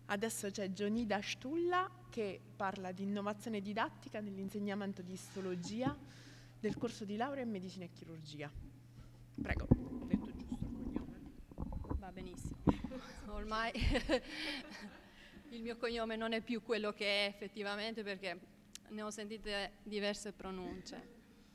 Adesso c'è Gionida Stulla che parla di innovazione didattica nell'insegnamento di istologia del corso di laurea in medicina e chirurgia. Prego, ho detto giusto il cognome? Va benissimo. Ormai il mio cognome non è più quello che è effettivamente, perché ne ho sentite diverse pronunce.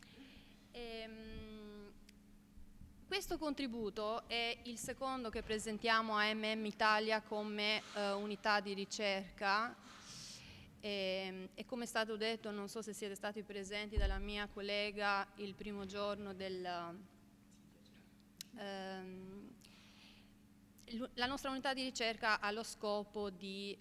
Questo contributo è il secondo che presentiamo a MM Italia come unità di ricerca e come è stato detto, non so se siete stati presenti dalla mia collega il primo giorno la nostra unità di ricerca ha lo scopo di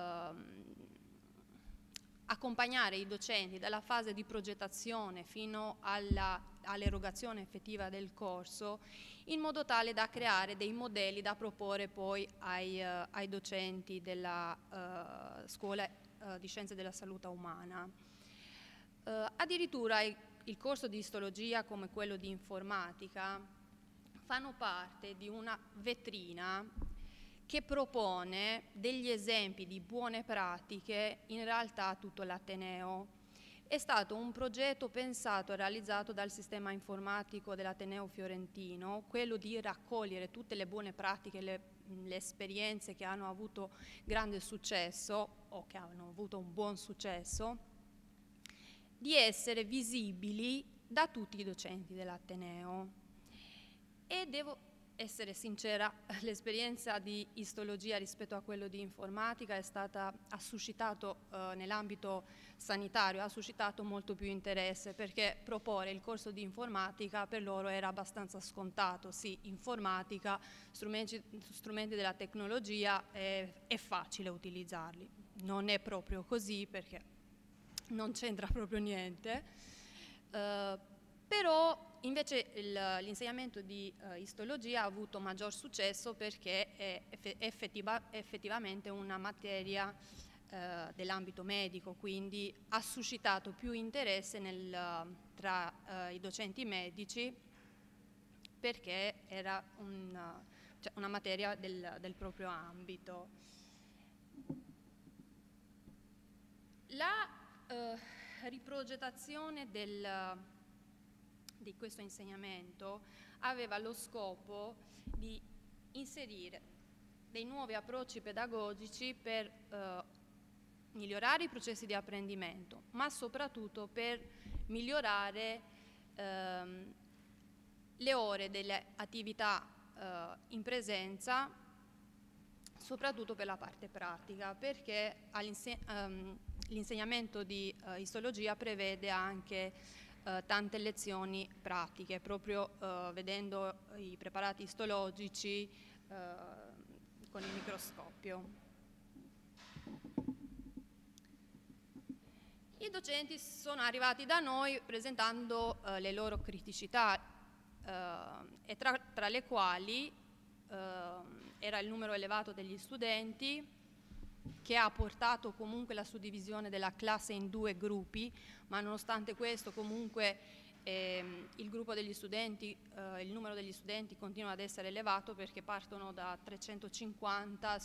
accompagnare i docenti dalla fase di progettazione fino all'erogazione effettiva del corso, in modo tale da creare dei modelli da proporre poi ai docenti della scuola di scienze della salute umana. Addirittura il corso di istologia, come quello di informatica, fanno parte di una vetrina che propone degli esempi di buone pratiche in realtà a tutto l'Ateneo. È stato un progetto pensato e realizzato dal sistema informatico dell'Ateneo Fiorentino, quello di raccogliere tutte le buone pratiche, le esperienze che hanno avuto grande successo o che hanno avuto un buon successo, di essere visibili da tutti i docenti dell'Ateneo. E devo essere sincera, l'esperienza di istologia rispetto a quello di informatica ha suscitato nell'ambito sanitario, ha suscitato molto più interesse, perché proporre il corso di informatica per loro era abbastanza scontato. Sì, informatica, strumenti della tecnologia, è facile utilizzarli. Non è proprio così, perché non c'entra proprio niente, però invece l'insegnamento di istologia ha avuto maggior successo perché è effettivamente una materia dell'ambito medico, quindi ha suscitato più interesse tra i docenti medici, perché era una materia del proprio ambito. La riprogettazione di questo insegnamento aveva lo scopo di inserire dei nuovi approcci pedagogici per migliorare i processi di apprendimento, ma soprattutto per migliorare le ore delle attività in presenza, soprattutto per la parte pratica, perché l'insegnamento di istologia prevede anche tante lezioni pratiche, proprio vedendo i preparati istologici con il microscopio. I docenti sono arrivati da noi presentando le loro criticità, e tra le quali era il numero elevato degli studenti, che ha portato comunque la suddivisione della classe in 2 gruppi, ma nonostante questo comunque il numero degli studenti continua ad essere elevato, perché partono da 340,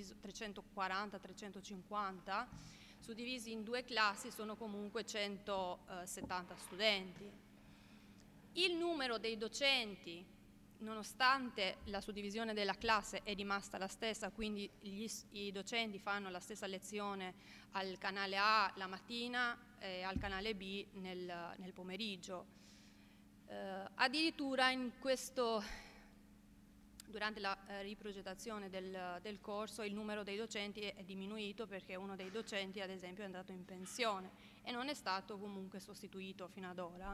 350, suddivisi in 2 classi sono comunque 170 studenti. Il numero dei docenti, nonostante la suddivisione della classe, è rimasta la stessa, quindi i docenti fanno la stessa lezione al canale A la mattina e al canale B nel pomeriggio. Addirittura durante la riprogettazione del corso il numero dei docenti è diminuito, perché uno dei docenti ad esempio è andato in pensione e non è stato comunque sostituito fino ad ora.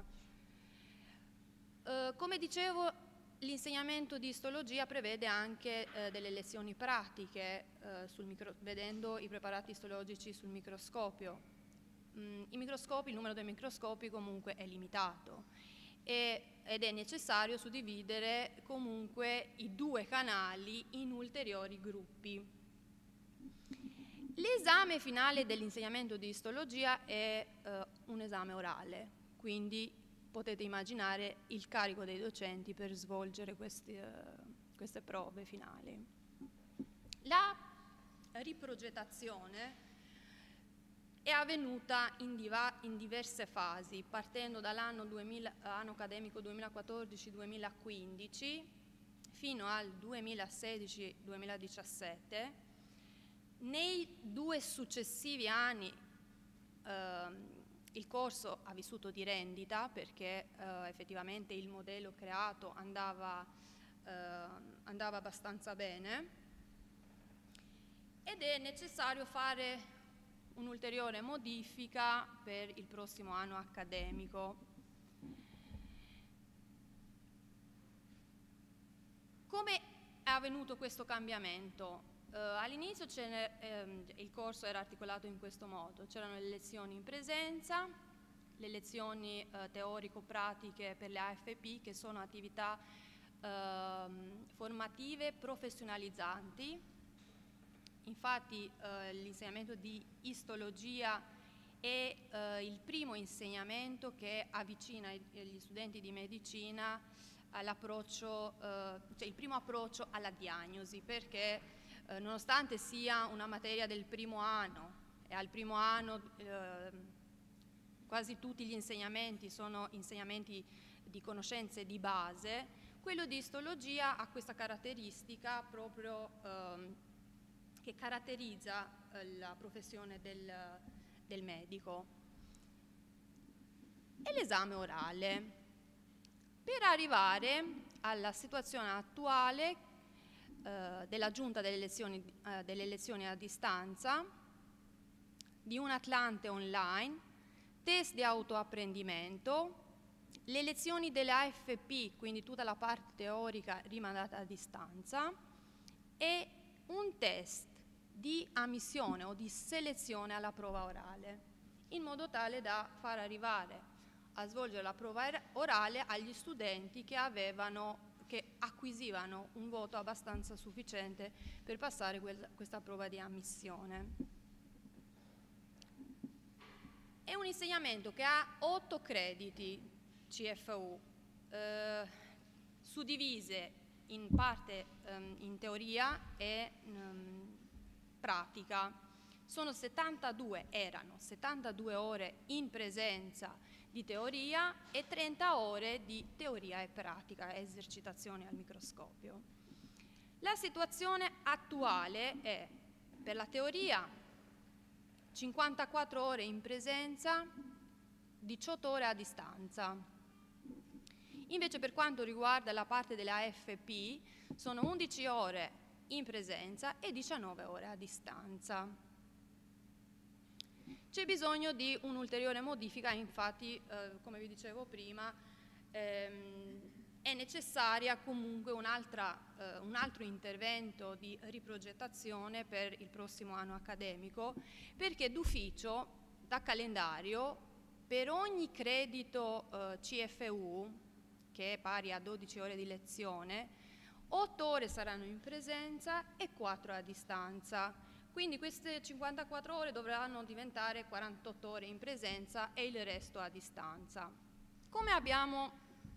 Come dicevo, l'insegnamento di istologia prevede anche delle lezioni pratiche vedendo i preparati istologici sul microscopio. Il numero dei microscopi comunque è limitato ed è necessario suddividere comunque i 2 canali in ulteriori gruppi. L'esame finale dell'insegnamento di istologia è un esame orale, quindi potete immaginare il carico dei docenti per svolgere queste prove finali. La riprogettazione è avvenuta in diverse fasi, partendo dall'anno accademico 2014-2015 fino al 2016-2017. Nei 2 successivi anni il corso ha vissuto di rendita perché effettivamente il modello creato andava abbastanza bene ed è necessario fare un'ulteriore modifica per il prossimo anno accademico. Come è avvenuto questo cambiamento? All'inizio il corso era articolato in questo modo: c'erano le lezioni in presenza, le lezioni teorico-pratiche per le AFP, che sono attività formative professionalizzanti. Infatti l'insegnamento di istologia è il primo insegnamento che avvicina gli studenti di medicina all'approccio, cioè il primo approccio alla diagnosi, perché nonostante sia una materia del primo anno, e al primo anno quasi tutti gli insegnamenti sono insegnamenti di conoscenze di base, quello di istologia ha questa caratteristica proprio che caratterizza la professione del medico. E l'esame orale. Per arrivare alla situazione attuale della giunta delle lezioni a distanza, di un Atlante online, test di autoapprendimento, le lezioni delle AFP, quindi tutta la parte teorica rimandata a distanza, e un test di ammissione o di selezione alla prova orale, in modo tale da far arrivare a svolgere la prova orale agli studenti che acquisivano un voto abbastanza sufficiente per passare questa prova di ammissione. È un insegnamento che ha 8 crediti CFU, suddivise in parte in teoria e pratica. Erano 72 ore in presenza di teoria e 30 ore di teoria e pratica, esercitazioni al microscopio. La situazione attuale è: per la teoria 54 ore in presenza, 18 ore a distanza. Invece per quanto riguarda la parte delle AFP sono 11 ore in presenza e 19 ore a distanza. C'è bisogno di un'ulteriore modifica, infatti come vi dicevo prima è necessaria comunque un altro intervento di riprogettazione per il prossimo anno accademico, perché d'ufficio, da calendario, per ogni credito CFU, che è pari a 12 ore di lezione, 8 ore saranno in presenza e 4 a distanza. Quindi queste 54 ore dovranno diventare 48 ore in presenza e il resto a distanza. Come abbiamo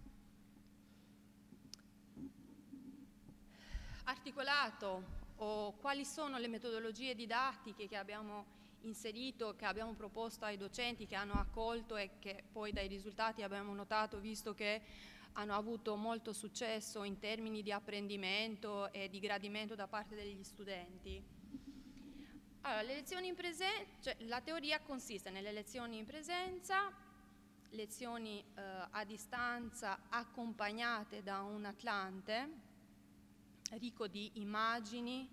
articolato o quali sono le metodologie didattiche che abbiamo inserito, che abbiamo proposto ai docenti, che hanno accolto e che poi dai risultati abbiamo notato, visto che hanno avuto molto successo in termini di apprendimento e di gradimento da parte degli studenti? Allora, le lezioni in presenza, la teoria consiste nelle lezioni in presenza, lezioni a distanza accompagnate da un Atlante ricco di immagini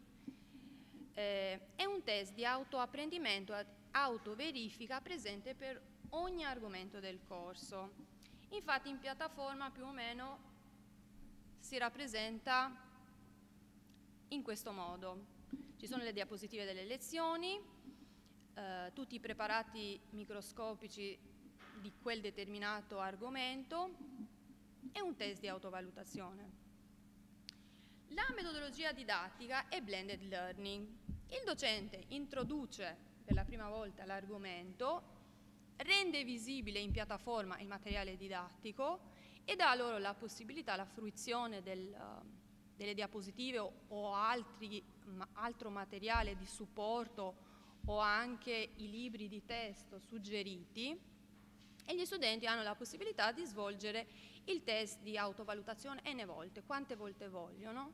e un test di autoapprendimento, autoverifica presente per ogni argomento del corso. Infatti in piattaforma più o meno si rappresenta in questo modo. Ci sono le diapositive delle lezioni, tutti i preparati microscopici di quel determinato argomento e un test di autovalutazione. La metodologia didattica è blended learning. Il docente introduce per la prima volta l'argomento, rende visibile in piattaforma il materiale didattico e dà loro la possibilità, la fruizione delle diapositive o altro materiale di supporto o anche i libri di testo suggeriti, e gli studenti hanno la possibilità di svolgere il test di autovalutazione n volte, quante volte vogliono.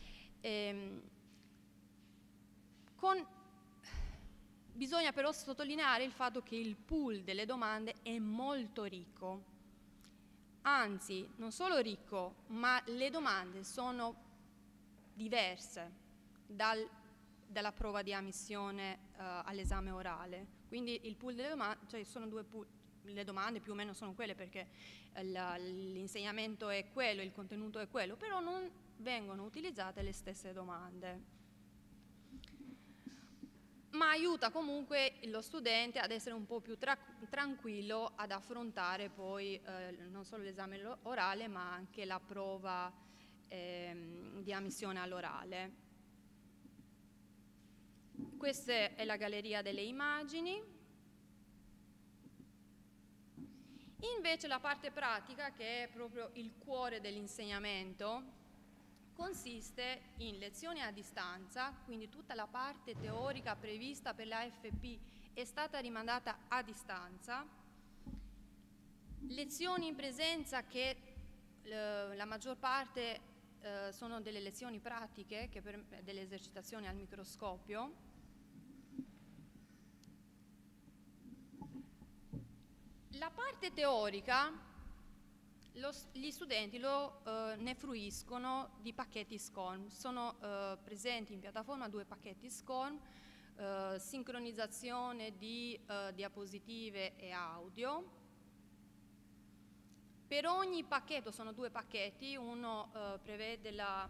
Bisogna però sottolineare il fatto che il pool delle domande è molto ricco, anzi non solo ricco, ma le domande sono diverse dalla prova di ammissione all'esame orale. Quindi il pool delle domande, cioè sono due pool, le domande più o meno sono quelle perché l'insegnamento è quello, il contenuto è quello, però non vengono utilizzate le stesse domande. Ma aiuta comunque lo studente ad essere un po' più tranquillo ad affrontare poi non solo l'esame orale ma anche la prova di ammissione all'orale. Questa è la galleria delle immagini. Invece la parte pratica, che è proprio il cuore dell'insegnamento, consiste in lezioni a distanza, quindi tutta la parte teorica prevista per la AFP è stata rimandata a distanza, lezioni in presenza che la maggior parte sono delle lezioni pratiche, delle esercitazioni al microscopio. La parte teorica gli studenti ne fruiscono di pacchetti SCORM. Sono presenti in piattaforma 2 pacchetti SCORM, sincronizzazione di diapositive e audio. Per ogni pacchetto, sono 2 pacchetti, uno prevede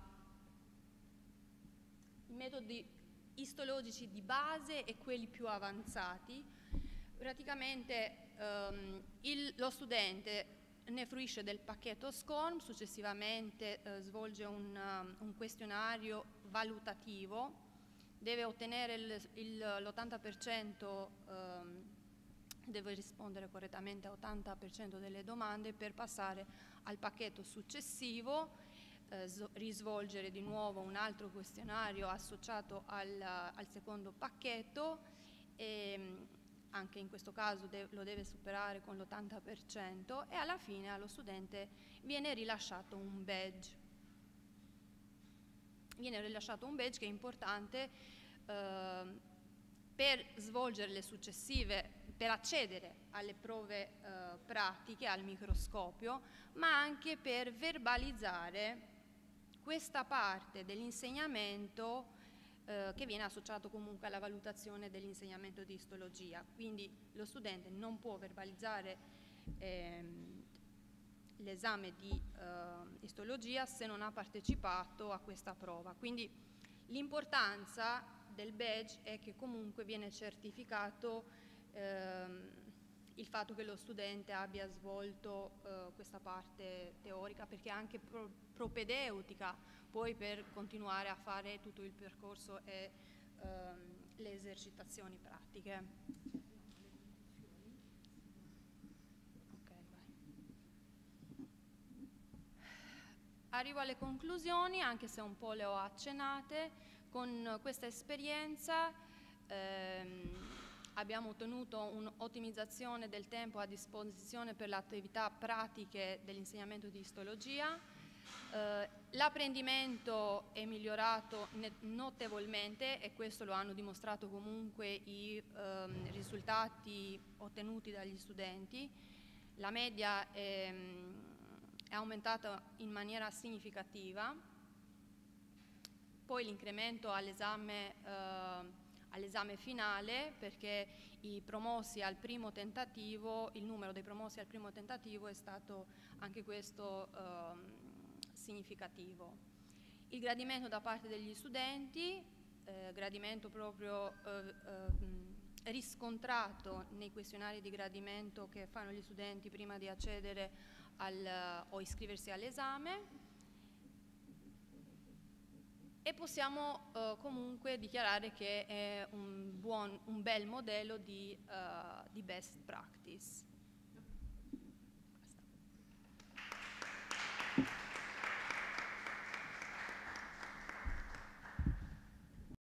i metodi istologici di base e quelli più avanzati. Praticamente lo studente ne fruisce del pacchetto SCORM, successivamente svolge un questionario valutativo, deve ottenere l'80%, deve rispondere correttamente a 80% delle domande per passare al pacchetto successivo, risvolgere di nuovo un altro questionario associato al secondo pacchetto e anche in questo caso lo deve superare con l'80% e alla fine allo studente viene rilasciato un badge. Viene rilasciato un badge che è importante per svolgere le successive, per accedere alle prove pratiche al microscopio, ma anche per verbalizzare questa parte dell'insegnamento che viene associato comunque alla valutazione dell'insegnamento di istologia. Quindi lo studente non può verbalizzare l'esame di istologia se non ha partecipato a questa prova. Quindi l'importanza del badge è che comunque viene certificato il fatto che lo studente abbia svolto questa parte teorica, perché anche propedeutica poi per continuare a fare tutto il percorso e le esercitazioni pratiche. Okay, arrivo alle conclusioni, anche se un po' le ho accennate. Con questa esperienza abbiamo ottenuto un'ottimizzazione del tempo a disposizione per le attività pratiche dell'insegnamento di istologia. L'apprendimento è migliorato notevolmente e questo lo hanno dimostrato comunque i risultati ottenuti dagli studenti. La media è aumentata in maniera significativa. Poi l'incremento all'esame finale, perché i promossi al primo tentativo, il numero dei promossi al primo tentativo è stato anche questo significativo. Il gradimento da parte degli studenti, gradimento proprio riscontrato nei questionari di gradimento che fanno gli studenti prima di accedere o iscriversi all'esame, e possiamo comunque dichiarare che è un bel modello di best practice.